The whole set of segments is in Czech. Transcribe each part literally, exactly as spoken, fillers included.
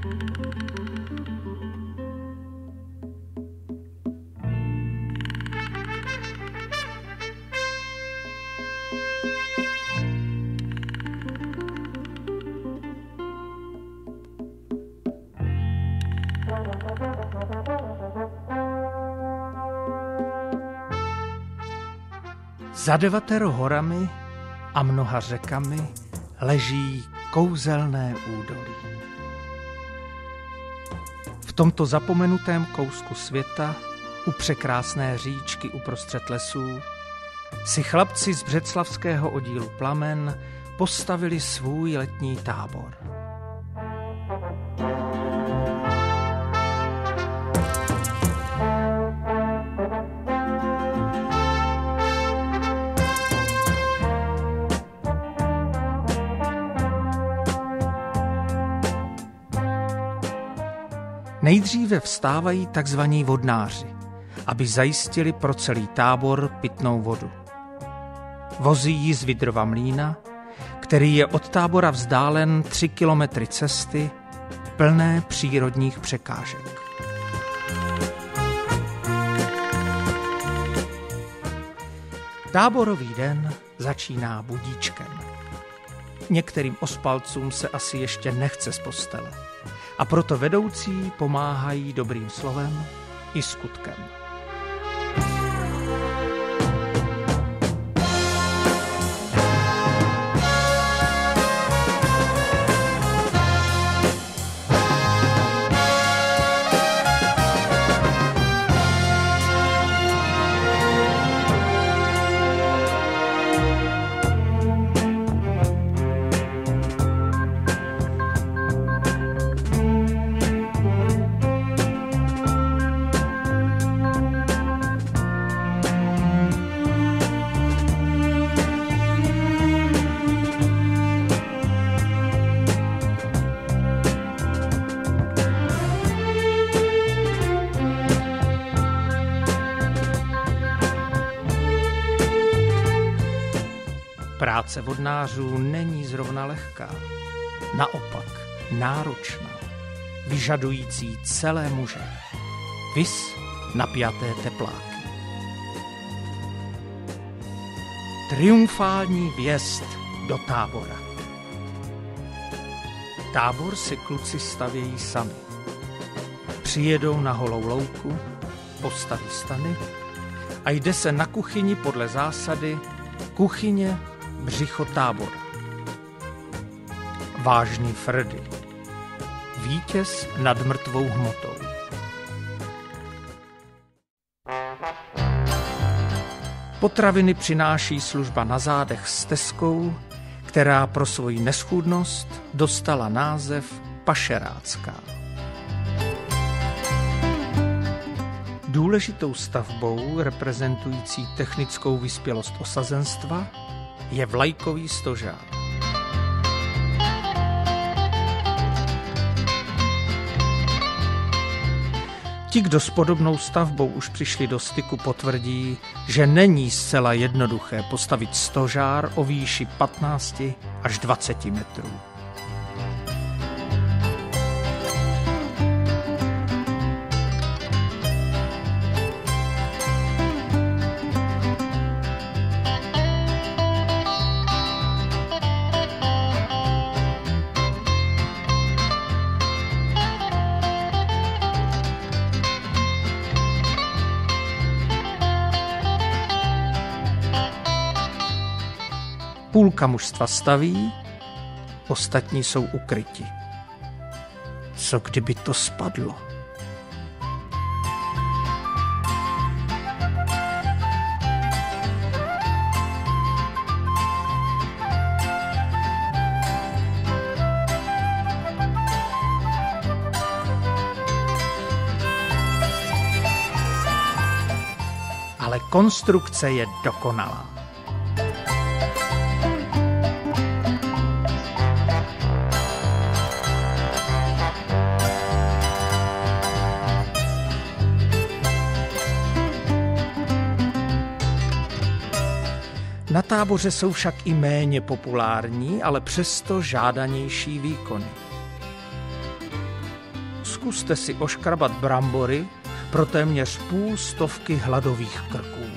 Za devatero horami a mnoha řekami leží kouzelné údolí. V tomto zapomenutém kousku světa, u překrásné říčky uprostřed lesů, si chlapci z břeclavského oddílu Plamen postavili svůj letní tábor. Nejdříve vstávají takzvaní vodnáři, aby zajistili pro celý tábor pitnou vodu. Vozí ji z Vydrova mlýna, který je od tábora vzdálen tři kilometry cesty, plné přírodních překážek. Táborový den začíná budíčkem. Některým ospalcům se asi ještě nechce z postele. A proto vedoucí pomáhají dobrým slovem i skutkem. Práce vodnářů není zrovna lehká, naopak náročná, vyžadující celé muže, vis napjaté tepláky. Triumfální vjezd do tábora. Tábor si kluci stavějí sami. Přijedou na holou louku, postaví stany a jde se na kuchyni podle zásady kuchyně, břicho, tábor. Vážný Frdy. Vítěz nad mrtvou hmotou. Potraviny přináší služba na zádech s Teskou, která pro svoji neschůdnost dostala název pašerácká. Důležitou stavbou reprezentující technickou vyspělost osazenstva je vlajkový stožár. Ti, kdo s podobnou stavbou už přišli do styku, potvrdí, že není zcela jednoduché postavit stožár o výši patnáct až dvacet metrů. Půlka mužstva staví, ostatní jsou ukryti. Co kdyby to spadlo? Ale konstrukce je dokonalá. Na táboře jsou však i méně populární, ale přesto žádanější výkony. Zkuste si oškrabat brambory pro téměř půl stovky hladových krků.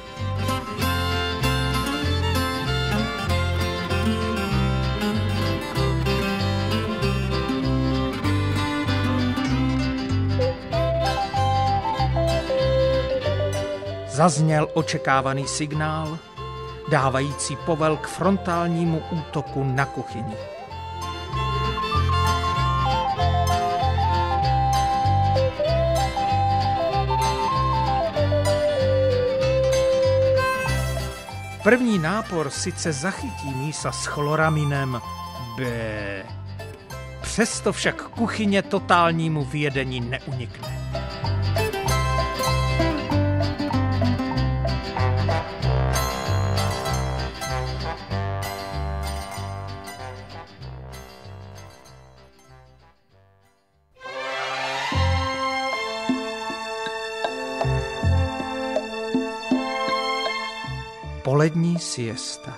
Zazněl očekávaný signál, dávající povel k frontálnímu útoku na kuchyni. První nápor sice zachytí mísa s chloraminem B, přesto však kuchyně totálnímu vyjedení neunikne. Polední siesta.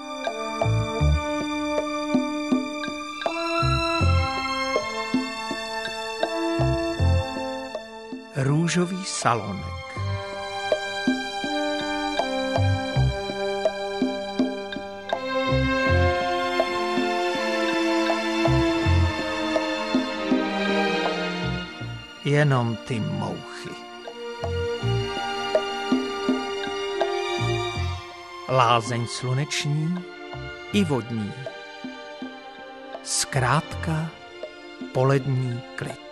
Růžový salonek. Jenom ty mouchy. Lázeň sluneční i vodní. Zkrátka polední klid.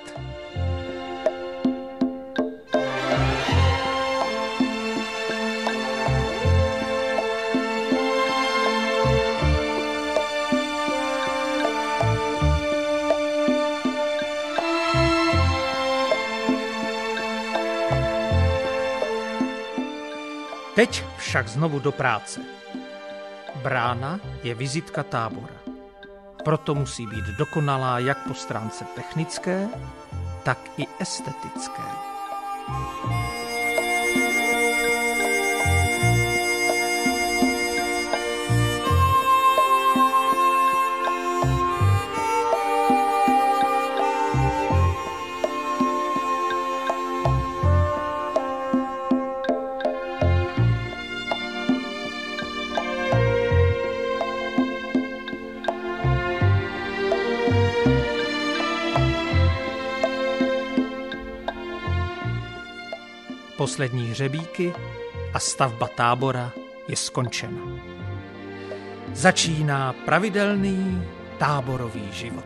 Teď však znovu do práce. Brána je vizitka tábora. Proto musí být dokonalá jak po stránce technické, tak i estetické. Poslední hřebíky a stavba tábora je skončena. Začíná pravidelný táborový život.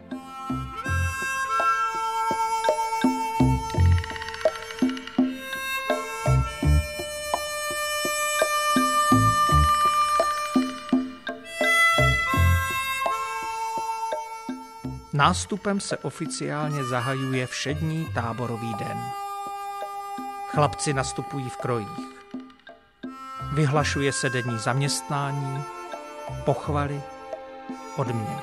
Nástupem se oficiálně zahajuje všední táborový den. Chlapci nastupují v krojích. Vyhlašuje se denní zaměstnání, pochvaly, odměny.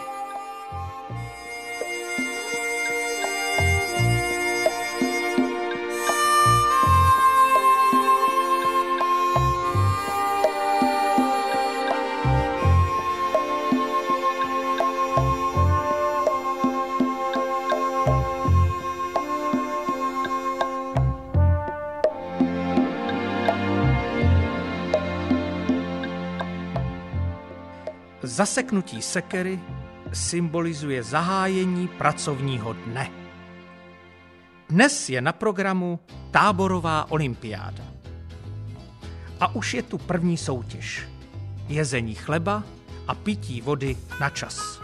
Zaseknutí sekery symbolizuje zahájení pracovního dne. Dnes je na programu táborová olympiáda. A už je tu první soutěž. Jezení chleba a pití vody na čas.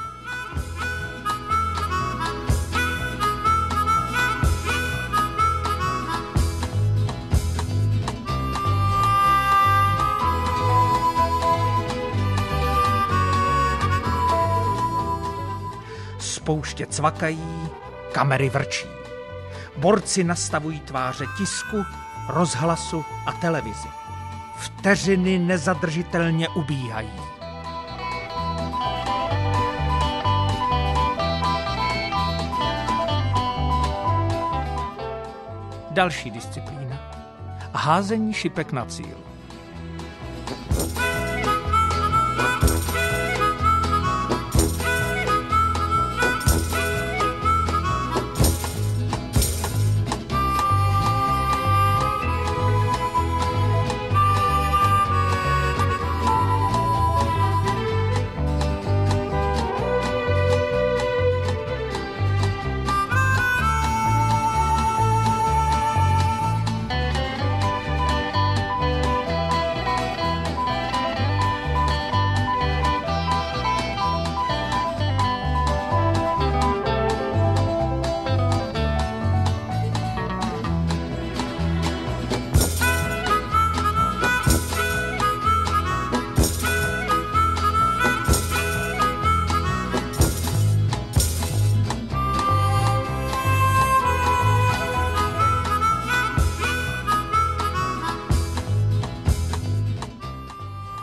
Spouště cvakají, kamery vrčí. Borci nastavují tváře tisku, rozhlasu a televizi. Vteřiny nezadržitelně ubíhají. Další disciplína. Házení šipek na cíl.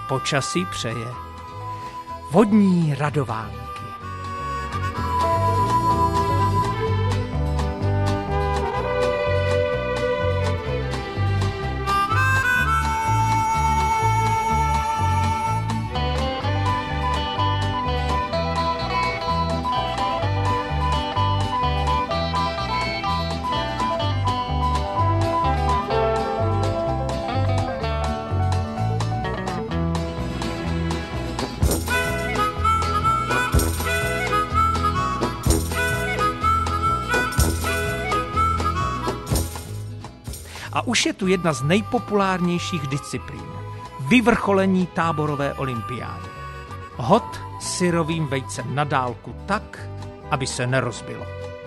počasí přeje. Vodní radovánky. A už je tu jedna z nejpopulárnějších disciplín. Vyvrcholení táborové olympiády. Hod syrovým vejcem na dálku tak, aby se nerozbilo.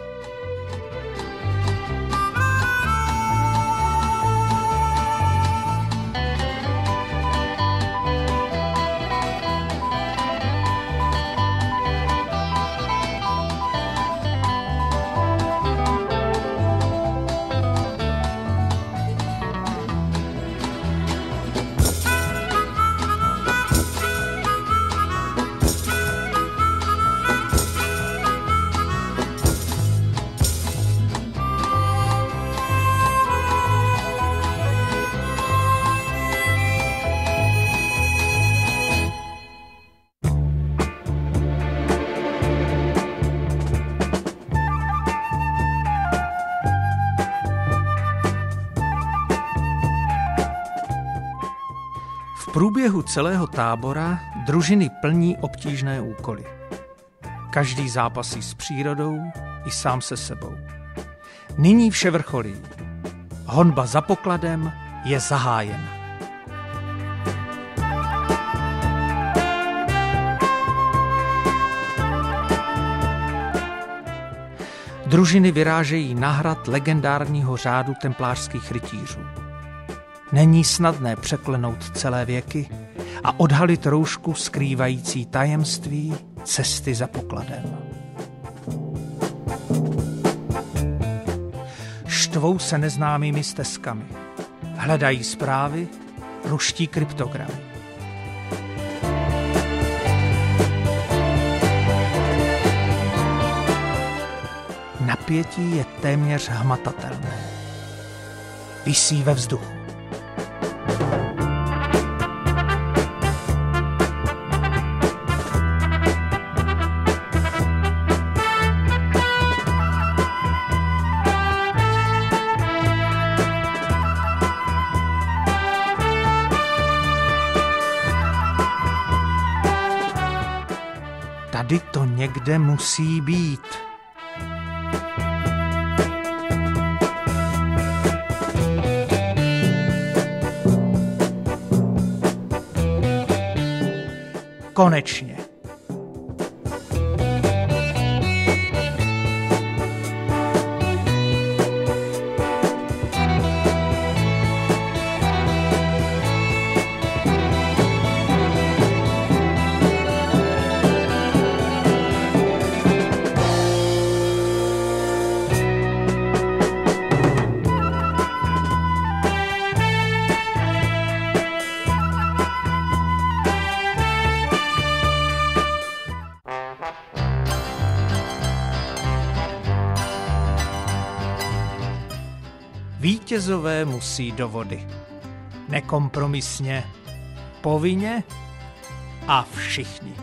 V průběhu celého tábora družiny plní obtížné úkoly. Každý zápasí s přírodou i sám se sebou. Nyní vše vrcholí. Honba za pokladem je zahájena. Družiny vyrážejí na hrad legendárního řádu templářských rytířů. Není snadné překlenout celé věky a odhalit roušku skrývající tajemství cesty za pokladem. Štvou se neznámými stezkami. Hledají zprávy, ruští kryptogramy. Napětí je téměř hmatatelné. Visí ve vzduchu. Tady to někde musí být. Konečně. Vítězové musí do vody. Nekompromisně, povinně a všichni.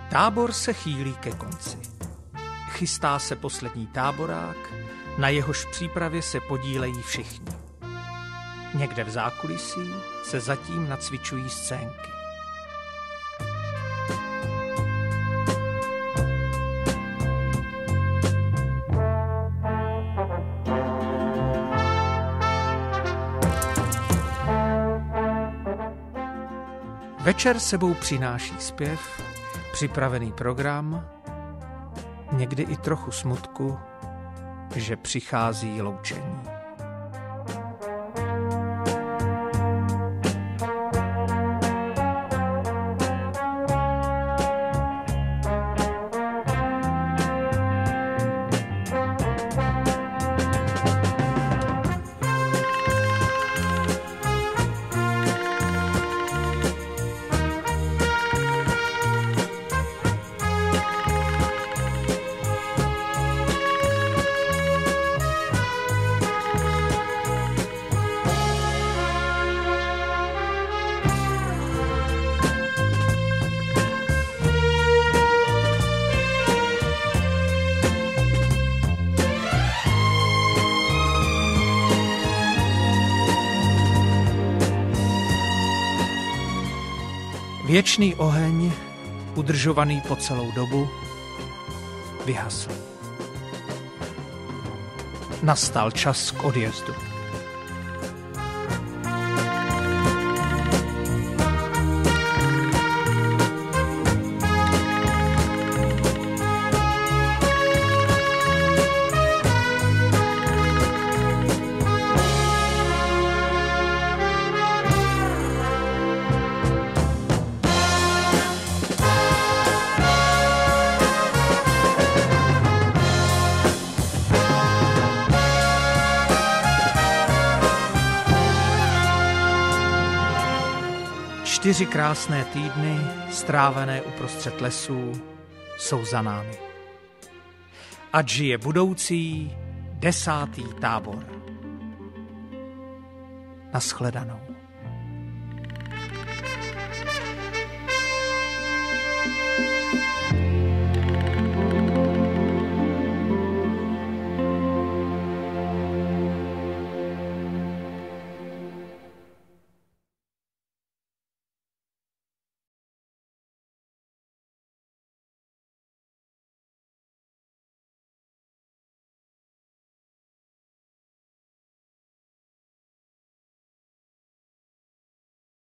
Tábor se chýlí ke konci. Chystá se poslední táborák, na jehož přípravě se podílejí všichni. Někde v zákulisí se zatím nacvičují scénky. Večer sebou přináší zpěv, připravený program, někdy i trochu smutku, že přichází loučení. Věčný oheň, udržovaný po celou dobu, vyhasl. Nastal čas k odjezdu. Čtyři krásné týdny, strávené uprostřed lesů, jsou za námi. Ať žije budoucí desátý tábor. Naschledanou.